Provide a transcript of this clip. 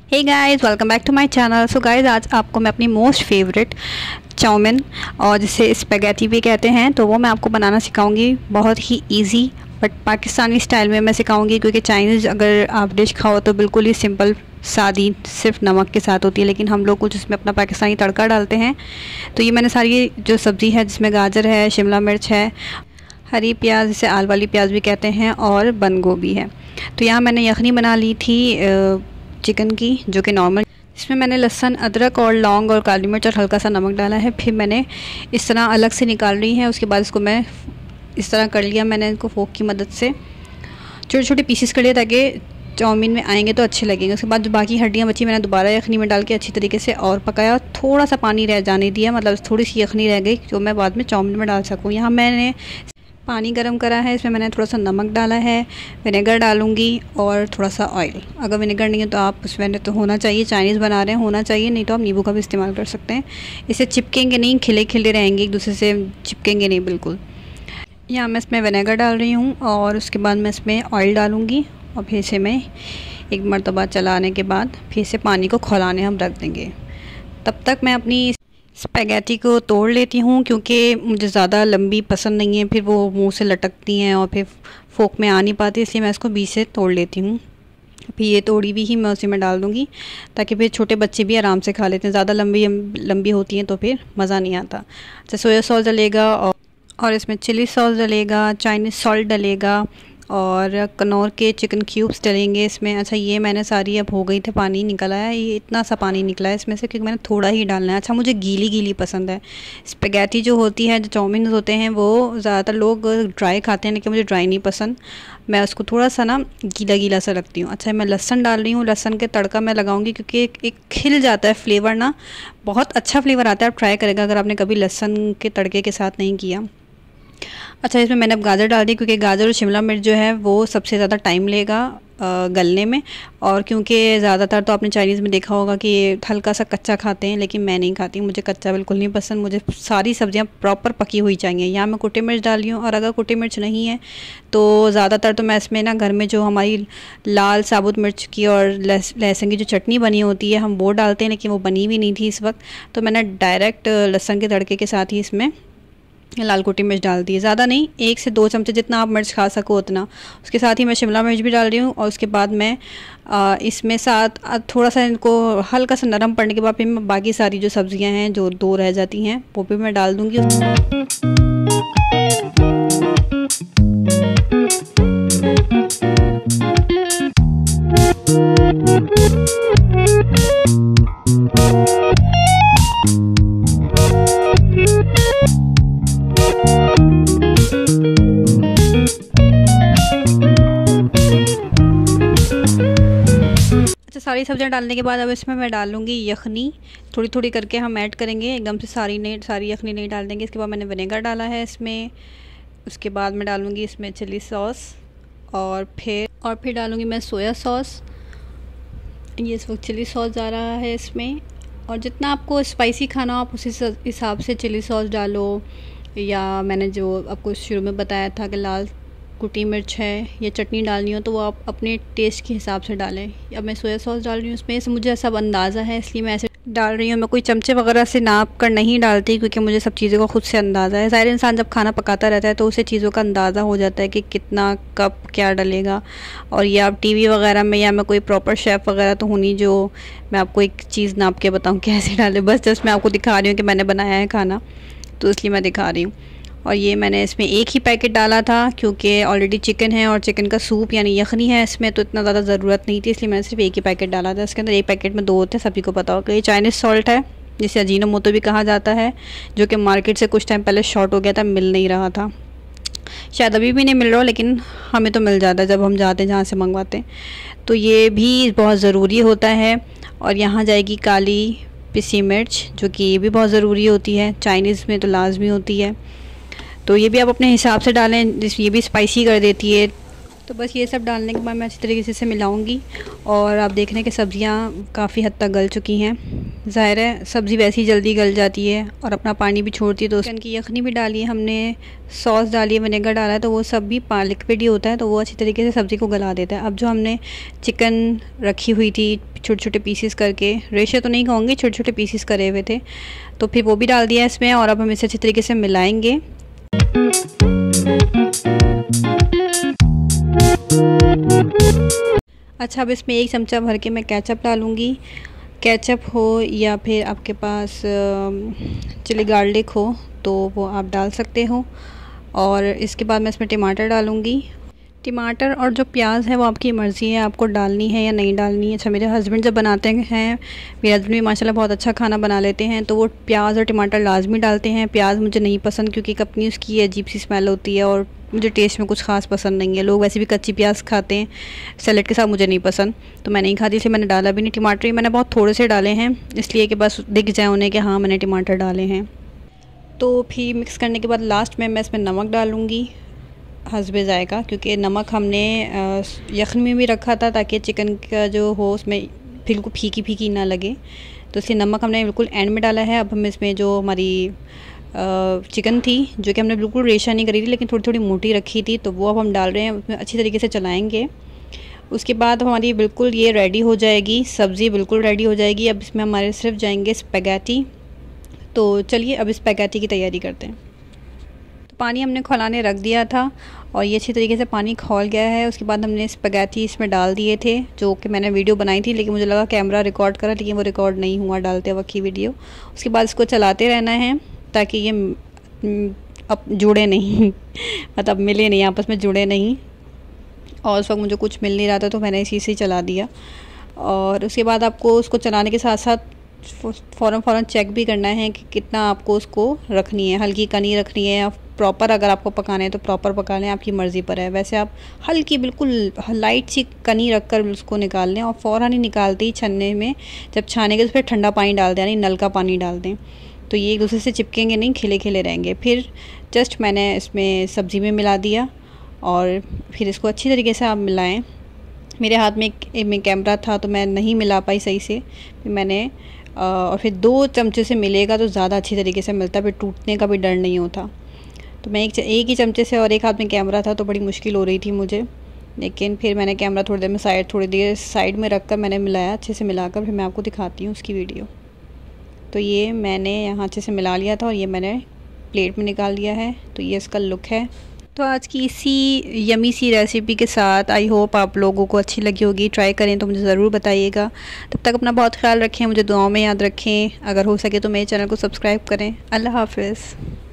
Hey guys, welcome back to my channel. So guys, आज आपको मैं अपनी मोस्ट फेवरेट चाउमिन और जिसे स्पैगेटी भी कहते हैं तो वो मैं आपको बनाना सिखाऊंगी। बहुत ही इजी बट पाकिस्तानी स्टाइल में मैं सिखाऊंगी, क्योंकि चाइनीज़ अगर आप डिश खाओ तो बिल्कुल ही सिंपल सादी सिर्फ नमक के साथ होती है, लेकिन हम लोग कुछ उसमें अपना पाकिस्तानी तड़का डालते हैं। तो ये मैंने सारी जो सब्ज़ी है जिसमें गाजर है, शिमला मिर्च है, हरी प्याज जिसे आल वाली प्याज भी कहते हैं, और बंद गोभी है। तो यहाँ मैंने यखनी बना ली थी चिकन की, जो कि नॉर्मल। इसमें मैंने लहसुन, अदरक और लौंग और काली मिर्च और हल्का सा नमक डाला है। फिर मैंने इस तरह अलग से निकाल रही है। उसके बाद इसको मैं इस तरह कर लिया, मैंने इनको फोक की मदद से छोटे छोटे पीसेस कर लिए ताकि चाउमीन में आएंगे तो अच्छे लगेंगे। उसके बाद जो बाकी हड्डियाँ बची मैंने दोबारा यखनी में डाल के अच्छी तरीके से और पकाया। थोड़ा सा पानी रह जाने दिया, मतलब थोड़ी सी यखनी रह गई जो मैं बाद में चाउमीन में डाल सकूँ। यहाँ मैंने पानी गरम करा है, इसमें मैंने थोड़ा सा नमक डाला है, विनेगर डालूंगी और थोड़ा सा ऑयल। अगर विनेगर नहीं है तो आप उसमें तो होना चाहिए, चाइनीज़ बना रहे हैं होना चाहिए, नहीं तो आप नींबू का भी इस्तेमाल कर सकते हैं। इसे चिपकेंगे नहीं, खिले खिले रहेंगे, एक दूसरे से चिपकेंगे नहीं बिल्कुल। यहाँ मैं इसमें विनेगर डाल रही हूँ और उसके बाद मैं इसमें ऑयल डालूँगी और फिर से मैं एक मरतबा चलाने के बाद फिर से पानी को खौलाने हम रख देंगे। तब तक मैं अपनी स्पैगेटी को तोड़ लेती हूँ, क्योंकि मुझे ज़्यादा लंबी पसंद नहीं है, फिर वो मुंह से लटकती हैं और फिर फोक में आ नहीं पाती, इसलिए मैं इसको बीच से तोड़ लेती हूँ। फिर ये तोड़ी भी ही मैं उसी में डाल दूँगी ताकि फिर छोटे बच्चे भी आराम से खा लेते हैं। ज़्यादा लंबी होती हैं तो फिर मज़ा नहीं आता। अच्छा, सोया सॉस डलेगा और इसमें चिली सॉस डलेगा, चाइनीज़ सॉल्ट डलेगा और कनौर के चिकन क्यूब्स डलेंगे इसमें। अच्छा, ये मैंने सारी अब हो गई थे, पानी निकल आया, ये इतना सा पानी निकला है इसमें से, क्योंकि मैंने थोड़ा ही डालना है। अच्छा, मुझे गीली गीली पसंद है। स्पैगेटी जो होती है, जो चाउमीन होते हैं, वो ज़्यादातर लोग ड्राई खाते हैं, लेकिन मुझे ड्राई नहीं पसंद। मैं उसको थोड़ा सा ना गीला गीला सा रखती हूँ। अच्छा, मैं लहसुन डाल रही हूँ, लहसुन के तड़का मैं लगाऊंगी क्योंकि एक खिल जाता है फ्लेवर ना, बहुत अच्छा फ्लेवर आता है। आप ट्राई करेगा अगर आपने कभी लहसुन के तड़के के साथ नहीं किया। अच्छा, इसमें मैंने अब गाजर डाल दी, क्योंकि गाजर और शिमला मिर्च जो है वो सबसे ज़्यादा टाइम लेगा गलने में। और क्योंकि ज़्यादातर तो आपने चाइनीज़ में देखा होगा कि हल्का सा कच्चा खाते हैं, लेकिन मैं नहीं खाती, मुझे कच्चा बिल्कुल नहीं पसंद, मुझे सारी सब्जियां प्रॉपर पकी हुई चाहिए। यहाँ मैं कुटी मिर्च डाल रही हूँ, और अगर कुटी मिर्च नहीं है तो ज़्यादातर तो मैं इसमें ना घर में जो हमारी लाल साबुत मिर्च की और लहसुन की जो चटनी बनी होती है हम वो डालते हैं, लेकिन वो बनी हुई नहीं थी इस वक्त, तो मैंने डायरेक्ट लहसुन के तड़के के साथ ही इसमें लाल कुटी मिर्च डाल दी है। ज़्यादा नहीं, 1 से 2 चमचे जितना आप मिर्च खा सको उतना। उसके साथ ही मैं शिमला मिर्च भी डाल रही हूँ, और उसके बाद मैं इसमें साथ थोड़ा सा इनको हल्का सा नरम पड़ने के बाद फिर मैं बाकी सारी जो सब्जियां हैं जो 2 रह जाती हैं वो भी मैं डाल दूँगी। सारी सब्जियां डालने के बाद अब इसमें मैं डाल लूँगी यखनी। थोड़ी थोड़ी करके हम ऐड करेंगे, एकदम से सारी यखनी नहीं डाल देंगे। इसके बाद मैंने विनेगर डाला है इसमें। उसके बाद मैं डालूँगी इसमें चिली सॉस और फिर डालूँगी मैं सोया सॉस। ये इस वक्त चिली सॉस जा रहा है इसमें, और जितना आपको स्पाइसी खाना हो आप उसी हिसाब से चिली सॉस डालो, या मैंने जो आपको शुरू में बताया था कि लाल कुटी मिर्च है या चटनी डालनी हो तो वो आप अपने टेस्ट के हिसाब से डालें। अब मैं सोया सॉस डाल रही हूँ उसमें, से मुझे सब अंदाज़ा है इसलिए मैं ऐसे डाल रही हूँ। मैं कोई चमचे वगैरह से नाप कर नहीं डालती, क्योंकि मुझे सब चीज़ों का खुद से अंदाज़ा है। ज़ाहिर इंसान जब खाना पकाता रहता है तो उसे चीज़ों का अंदाज़ा हो जाता है कि कितना कब क्या डलेगा। और ये आप टीवी वगैरह में, या मैं कोई प्रॉपर शेफ़ वगैरह तो होनी जो मैं आपको एक चीज़ नाप के बताऊँ कैसे डाले, बस जस्ट मैं आपको दिखा रही हूँ कि मैंने बनाया है खाना, तो इसलिए मैं दिखा रही हूँ। और ये मैंने इसमें एक ही पैकेट डाला था, क्योंकि ऑलरेडी चिकन है और चिकन का सूप यानी यखनी है इसमें, तो इतना ज़्यादा ज़रूरत नहीं थी, इसलिए मैंने सिर्फ एक ही पैकेट डाला था। इसके अंदर एक पैकेट में 2 होते हैं, सभी को पता होगा। ये चाइनीज़ सॉल्ट है जिसे अजीनोमोटो भी कहा जाता है, जो कि मार्केट से कुछ टाइम पहले शॉर्ट हो गया था, मिल नहीं रहा था, शायद अभी भी नहीं मिल रहा, लेकिन हमें तो मिल जाता है जब हम जाते हैं जहाँ से मंगवाते हैं। तो ये भी बहुत ज़रूरी होता है। और यहाँ जाएगी काली पिसी मिर्च, जो कि ये भी बहुत ज़रूरी होती है, चाइनीज़ में तो लाजमी होती है। तो ये भी आप अपने हिसाब से डालें, ये भी स्पाइसी कर देती है। तो बस ये सब डालने के बाद मैं अच्छी तरीके से मिलाऊंगी, और आप देख रहे हैं कि सब्ज़ियाँ काफ़ी हद तक गल चुकी हैं। ज़ाहिर है सब्ज़ी वैसी जल्दी गल जाती है और अपना पानी भी छोड़ती है। तो चिकन की यखनी भी डाली है हमने, सॉस डाली है, विनेगर डाला है, तो वो सब भी लिक्विड ही होता है, तो वो अच्छी तरीके से सब्ज़ी को गला देता है। अब जो हमने चिकन रखी हुई थी छोटे छोटे पीसेस करके, रेशे तो नहीं कहूँगी, छोटे छोटे पीसेस करे हुए थे, तो फिर वो भी डाल दिया इसमें और अब हम इसे अच्छी तरीके से मिलाएंगे। अच्छा, अब इसमें 1 चमचा भर के मैं केचप डालूँगी। केचप हो या फिर आपके पास चिली गार्लिक हो तो वो आप डाल सकते हो। और इसके बाद मैं इसमें टमाटर डालूँगी। टमाटर और जो प्याज है वो आपकी मर्ज़ी है, आपको डालनी है या नहीं डालनी है। अच्छा, मेरे हस्बैंड जब बनाते हैं, मेरे हस्बैंड भी माशाल्लाह बहुत अच्छा खाना बना लेते हैं, तो वो प्याज और टमाटर लाजमी डालते हैं। प्याज मुझे नहीं पसंद क्योंकि अपनी उसकी अजीब सी स्मेल होती है और मुझे टेस्ट में कुछ ख़ास पसंद नहीं है। लोग वैसे भी कच्ची प्याज खाते हैं सैलेड के साथ, मुझे नहीं पसंद, तो मैं नहीं खाती, इसलिए मैंने डाला भी नहीं। टमाटर ही मैंने बहुत थोड़े से डाले हैं, इसलिए कि बस दिख जाए उन्हें कि हाँ मैंने टमाटर डाले हैं। तो फिर मिक्स करने के बाद लास्ट में मैं इसमें नमक डालूँगी हस्बे जाएगा, क्योंकि नमक हमने यखनी में भी रखा था ताकि चिकन का जो हो उसमें बिल्कुल फीकी फीकी ना लगे, तो इसलिए नमक हमने बिल्कुल एंड में डाला है। अब हम इसमें जो हमारी चिकन थी जो कि हमने बिल्कुल रेशा नहीं करी थी लेकिन थोड़ी थोड़ी मोटी रखी थी, तो वो अब हम डाल रहे हैं, उसमें अच्छी तरीके से चलाएँगे। उसके बाद हमारी बिल्कुल ये रेडी हो जाएगी, सब्ज़ी बिल्कुल रेडी हो जाएगी। अब इसमें हमारे सिर्फ जाएंगे स्पैगेटी। तो चलिए अब स्पैगेटी की तैयारी करते हैं। पानी हमने खौलाने रख दिया था और ये अच्छी तरीके से पानी खौल गया है। उसके बाद हमने स्पैगेटी इसमें डाल दिए थे, जो कि मैंने वीडियो बनाई थी, लेकिन मुझे लगा कैमरा रिकॉर्ड करा, लेकिन वो रिकॉर्ड नहीं हुआ डालते वक्त की वीडियो। उसके बाद इसको चलाते रहना है ताकि ये अब जुड़े नहीं मतलब मिले नहीं, आपस में जुड़े नहीं। और उस वक्त मुझे कुछ मिल नहीं रहा था तो मैंने इसी से चला दिया। और उसके बाद आपको उसको चलाने के साथ साथ फ़ौरन चेक भी करना है कि कितना आपको उसको रखनी है, हल्की कनी रखनी है या प्रॉपर अगर आपको पकाना है तो प्रॉपर पका लें, आपकी मर्ज़ी पर है। वैसे आप हल्की बिल्कुल लाइट सी कनी रखकर उसको निकाल लें और फ़ौरन ही निकालते ही छन्ने में जब छानेंगे तो फिर ठंडा पानी डाल दें, यानी नल का पानी डाल दें, तो ये एक दूसरे से चिपकेंगे नहीं, खिले खिले रहेंगे। फिर जस्ट मैंने इसमें सब्ज़ी में मिला दिया और फिर इसको अच्छी तरीके से आप मिलाएँ। मेरे हाथ में कैमरा था तो मैं नहीं मिला पाई सही से, फिर मैंने और फिर 2 चमचे से मिलेगा तो ज़्यादा अच्छी तरीके से मिलता, फिर टूटने का भी डर नहीं होता। तो मैं एक ही चमचे से, और एक हाथ में कैमरा था तो बड़ी मुश्किल हो रही थी मुझे, लेकिन फिर मैंने कैमरा थोड़ी देर साइड में रख कर मैंने मिलाया, अच्छे से मिलाकर फिर मैं आपको दिखाती हूँ उसकी वीडियो। तो ये मैंने यहाँ अच्छे से मिला लिया था और ये मैंने प्लेट में निकाल लिया है, तो ये इसका लुक है। तो आज की इसी यमी सी रेसिपी के साथ आई होप आप लोगों को अच्छी लगी होगी। ट्राई करें तो मुझे ज़रूर बताइएगा। तब तक अपना बहुत ख्याल रखें, मुझे दुआओं में याद रखें। अगर हो सके तो मेरे चैनल को सब्सक्राइब करें। अल्लाह हाफ़िज़।